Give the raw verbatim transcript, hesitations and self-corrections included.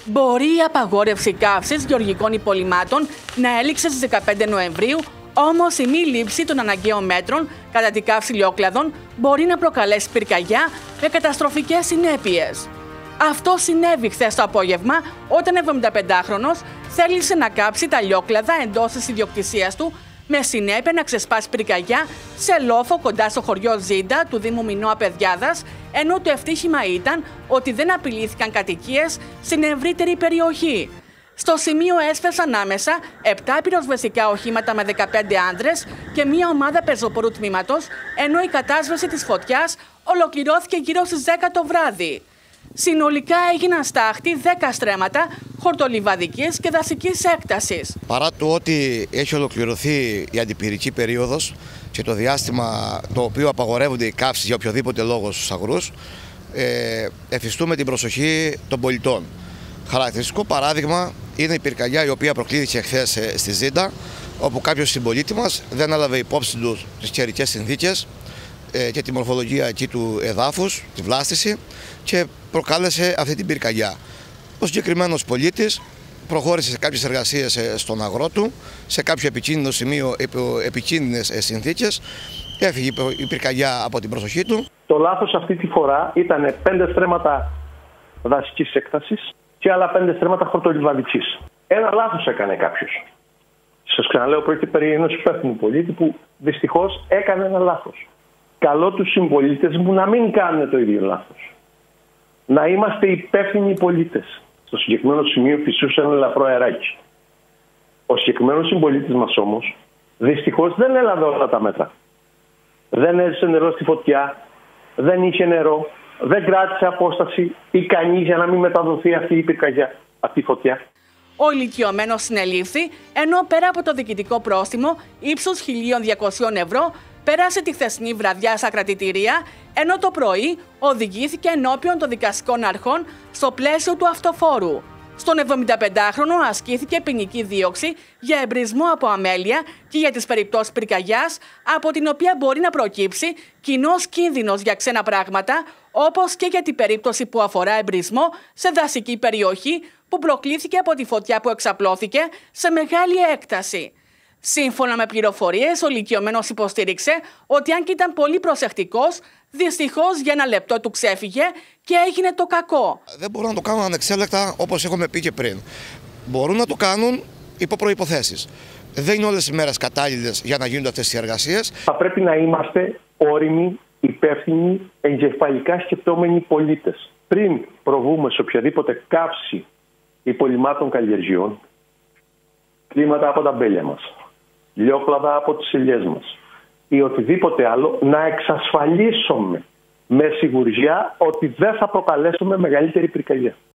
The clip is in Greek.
Μπορεί η απαγόρευση καύσης γεωργικών υπολειμμάτων να έληξε στις δεκαπέντε Νοεμβρίου, όμως η μη λήψη των αναγκαίων μέτρων κατά την καύση λιόκλαδων μπορεί να προκαλέσει πυρκαγιά με καταστροφικές συνέπειες. Αυτό συνέβη χθες το απόγευμα, όταν εβδομηνταπεντάχρονος θέλησε να κάψει τα λιόκλαδα εντός της ιδιοκτησίας του, με συνέπεια να ξεσπάσει πυρκαγιά σε λόφο κοντά στο χωριό Ζήντα του Δήμου Μινώα Παιδιάδας, ενώ το ευτύχημα ήταν ότι δεν απειλήθηκαν κατοικίες στην ευρύτερη περιοχή. Στο σημείο έσπευσαν άμεσα επτά πυροσβεστικά οχήματα με δεκαπέντε άνδρες και μία ομάδα πεζοπορού τμήματος, ενώ η κατάσβεση της φωτιάς ολοκληρώθηκε γύρω στις δέκα το βράδυ. Συνολικά έγιναν στάχτη δέκα στρέμματα χορτολιβαδικής και δασικής έκτασης. Παρά το ότι έχει ολοκληρωθεί η αντιπυρική περίοδος και το διάστημα το οποίο απαγορεύονται οι καύσεις για οποιοδήποτε λόγο στους αγρούς, ε, εφιστούμε την προσοχή των πολιτών. Χαρακτηριστικό παράδειγμα είναι η πυρκαγιά η οποία προκλήθηκε χθες στη Ζήντα, όπου κάποιος συμπολίτη μας δεν έλαβε υπόψη του τις καιρικές συνθήκες και τη μορφολογία εκεί του εδάφους, τη βλάστηση, και προκάλεσε αυτή την πυρκαγιά. Ο συγκεκριμένος πολίτης προχώρησε σε κάποιες εργασίες στον αγρό του, σε κάποιο επικίνδυνο σημείο, υπό επικίνδυνες συνθήκες, έφυγε η πυρκαγιά από την προσοχή του. Το λάθος αυτή τη φορά ήταν πέντε στρέμματα δασικής έκτασης και άλλα πέντε στρέμματα χορτολιβαδικής. Ένα λάθος έκανε κάποιος. Σας ξαναλέω, πρόκειται περί ενός υπεύθυνου πολίτη που δυστυχώς έκανε ένα λάθος. Καλώ τους συμπολίτες μου να μην κάνουν το ίδιο λάθος. Να είμαστε υπεύθυνοι πολίτες. Στο συγκεκριμένο σημείο φυσούσε ένα ελαφρό αεράκι. Ο συγκεκριμένος συμπολίτης μας όμως δυστυχώς δεν έλαβε όλα τα μέτρα. Δεν έζησε νερό στη φωτιά, δεν είχε νερό, δεν κράτησε απόσταση ικανή για να μην μεταδοθεί αυτή η πυρκαγιά, αυτή η φωτιά. Ο ηλικιωμένος συνελήφθη, ενώ πέρα από το διοικητικό πρόστιμο ύψους χίλια διακόσια ευρώ, πέρασε τη χθεσινή βραδιά στα κρατητήρια, ενώ το πρωί οδηγήθηκε ενώπιον των δικαστικών αρχών στο πλαίσιο του αυτοφόρου. Στον εβδομηνταπεντάχρονο ασκήθηκε ποινική δίωξη για εμπρισμό από αμέλεια και για τις περιπτώσεις πυρκαγιάς, από την οποία μπορεί να προκύψει κοινός κίνδυνος για ξένα πράγματα, όπως και για την περίπτωση που αφορά εμπρισμό σε δασική περιοχή που προκλήθηκε από τη φωτιά που εξαπλώθηκε σε μεγάλη έκταση. Σύμφωνα με πληροφορίες, ο ηλικιωμένος υποστήριξε ότι αν και ήταν πολύ προσεκτικός, δυστυχώς για ένα λεπτό του ξέφυγε και έγινε το κακό. Δεν μπορούν να το κάνουν ανεξέλεκτα, όπως έχουμε πει και πριν. Μπορούν να το κάνουν υπό προϋποθέσεις. Δεν είναι όλες οι μέρες κατάλληλες για να γίνονται αυτές οι εργασίες. Θα πρέπει να είμαστε όριμοι, υπεύθυνοι, εγκεφαλικά σκεπτόμενοι πολίτες. Πριν προβούμε σε οποιαδήποτε καύση υπολειμμάτων καλλιεργειών, κλίματα από τα μπέλια μας, λιόκλαδα από τις ελιές μας ή οτιδήποτε άλλο, να εξασφαλίσουμε με σιγουριά ότι δεν θα προκαλέσουμε μεγαλύτερη πυρκαγιά.